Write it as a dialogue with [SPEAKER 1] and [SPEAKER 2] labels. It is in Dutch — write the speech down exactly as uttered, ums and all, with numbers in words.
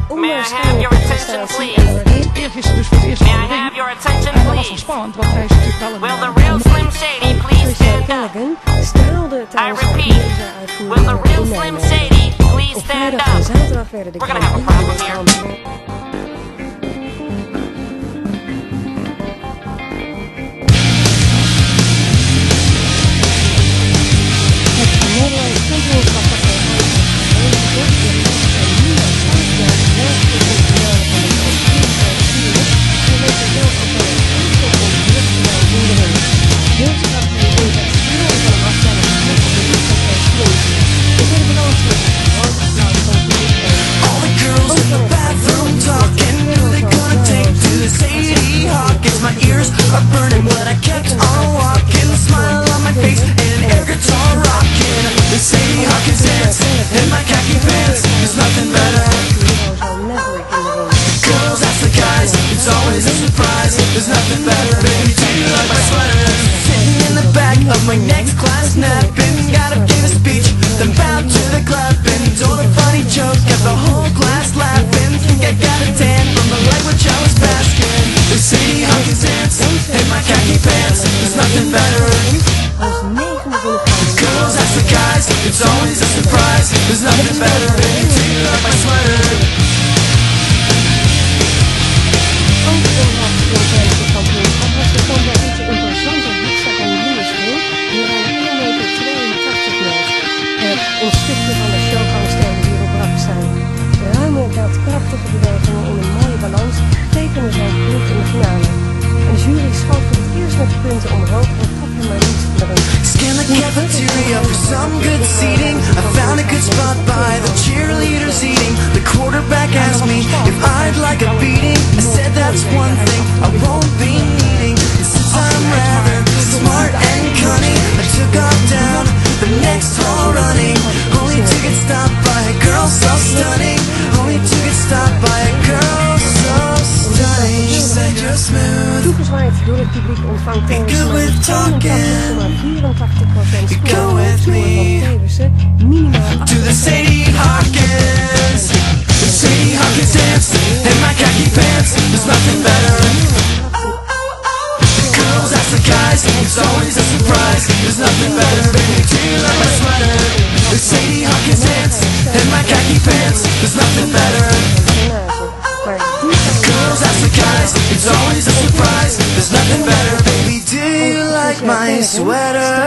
[SPEAKER 1] onwaarschijnlijke prestatie. En
[SPEAKER 2] Eergisteren dus voor het eerst van de ring. En dat was wel spannend, want hij is natuurlijk wel een...
[SPEAKER 1] Will the real Slim Shady please stand up? Straalde tijdens de uitvoering in Nijmegen. Op vrijdag en zaterdag werden de kampioenen.
[SPEAKER 3] Of my next class napping, gotta give a speech, then bowed to the clapping, told a funny joke, got the whole class laughing, think I got a tan from the light which I was basking. They say I can dance in my khaki pants, there's nothing better. Girls ask the guys, it's always a surprise, there's nothing better. Baby, do you like my sweater? Een stukje van de showgangstenen die erop af zijn. Ruim dat krachtige bewegingen in een mooie balans tekenen zijn punten in de finale. En de jury schoot voor het eerst met de punten omhoog en gaf hem maar niet meer een. Scan the cafeteria for some good seating. I found a good spot by the cheerleaders eating. The quarterback asked me if I'd like a beating. I said that's one thing I won't be needing. And since I'm rather smart and cunning, I took off down the next hall running. Only to get stopped by a girl so stunning. Only to get stopped by a girl so stunning. She said you're smooth.
[SPEAKER 1] Toegezwaaid door het publiek ontvangt
[SPEAKER 3] Be good with talking.
[SPEAKER 1] vierentachtig procent
[SPEAKER 3] Be good with me. To the Sadie Hawkins. The Sadie Hawkins dance in my khaki pants. There's nothing better. The girls ask the guys, it's always a surprise. There's nothing better. Baby, do you like my sweater? The Sadie Hawkins dance in my khaki pants. There's nothing better. The girls ask the guys, it's always a surprise. There's nothing better. Baby, do you like my sweater?